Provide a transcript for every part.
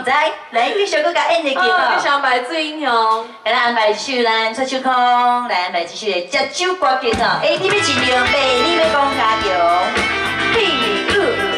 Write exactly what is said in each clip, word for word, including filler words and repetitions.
知？来，这首歌甲演一个哦。 想排最英雄。 来，咱安排一首咱出手空，来安排一首的接手歌曲哦。A 你要尽量背，你要讲加强。嘿，呜。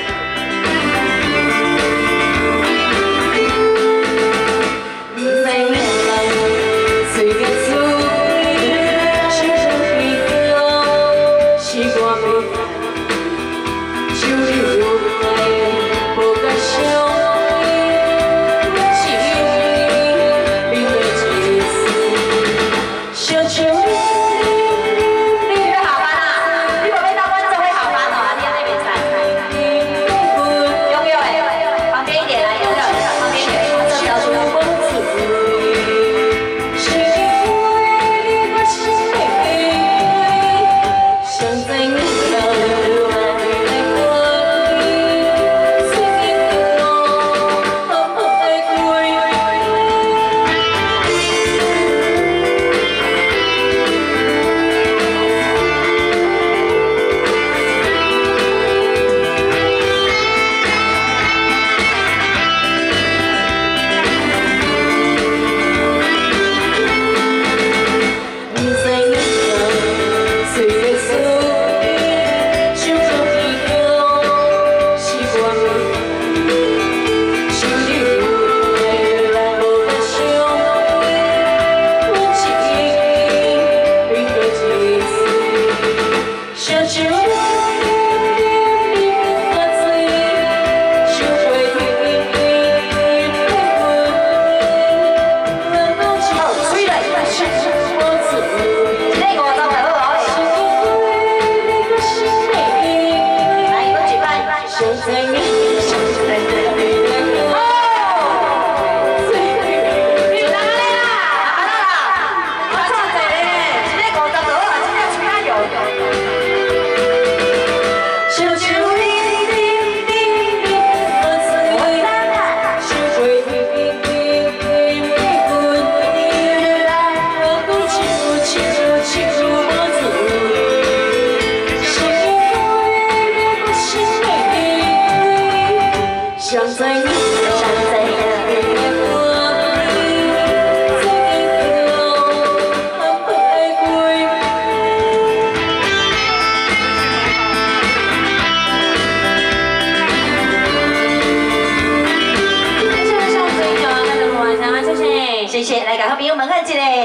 谢谢，来，甲好朋友问候一下。